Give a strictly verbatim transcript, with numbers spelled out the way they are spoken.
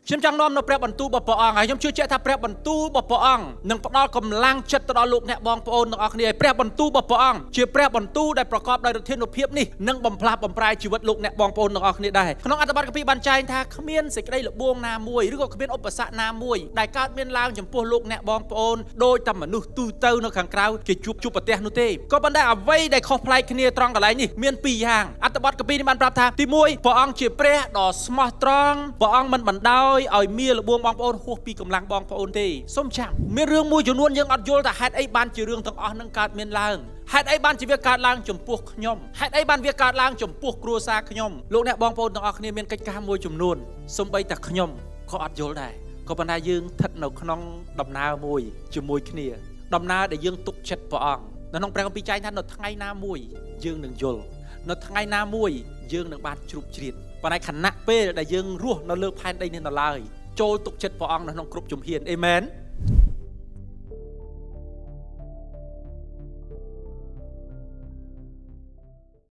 ខ្ញុំចង់នាំនៅព្រះបន្ទូលរបស់ព្រះអង្គហើយខ្ញុំជឿជាក់ថាព្រះបន្ទូលរបស់ព្រះអង្គនឹងផ្ដល់កម្លាំងចិត្តទៅដល់លោកអ្នកបងប្អូនទាំងអស់គ្នាឲ្យព្រះបន្ទូលរបស់ព្រះអង្គជាព្រះបន្ទូលដែលប្រកបដោយឫទ្ធានុភាពនេះនឹងបំផ្លាស់បំប្រែជីវិតលោកអ្នកបងប្អូនទាំងអស់គ្នាដែរក្នុងអត្ថបទកាពីបានចែងថាគ្មានសេចក្តីល្បួងណាមួយឬក៏គ្មានឧបសគ្គណាមួយដែលកើតមានឡើងចំពោះលោកអ្នកបងប្អូនដោយតែមនុស្សទូទៅនៅខាងក្រៅគេជួបជួបប្រទះនោះទេក៏ប៉ុន្តែអ្វីដែលខុសប្លែកគ្នាត្រង់កន្លែងនេះមានពីរយ៉ាងអត្ថបទកាពីនេះបានប្រាប់ថាទីមួយព្រះអង្គជាព្រះដ៏ស្មោះត្រង់ព្រះអង្គមិនបណ្ដោយឲ្យមានល្បួងបងប្អូនហួសពីកម្លាំងបងប្អូនទេសូមចាំមានរឿងមួយចំនួនយើងអត់យល់ថាហេតុអីបានជារឿងទាំងអស់នឹងកើតមានឡើងហេតុអីបានជាវាកើតឡើងចំពោះខ្ញុំហេតុអីបានវាកើតឡើងចំពោះគ្រួសារខ្ញុំលោកអ្នកបងប្អូនទាំងអស់គ្នាមានកិច្ចការមួយចំនួនសូម្បីតែខ្ញុំក៏អត់យល់ដែរក៏ប៉ុន្តែយើងស្ថិតនៅក្នុងដំណើរមួយជាមួយគ្នាដំណើរដែលយើងទុកចិត្តព្រះអង្គនៅក្នុងព្រះគម្ពីរចែងថានៅថ្ងៃណាមួយយើងនឹងយល់នៅថ្ងៃណាមួយយើងនឹងបានជ្រុបជ្រៀតប៉ុន្តែខណៈពេលដែលយើងរស់នៅលើផែនដីនេះនៅឡើយចូលទុកចិត្តព្រះអង្គនៅក្នុងគ្រប់ជំហានអេមែន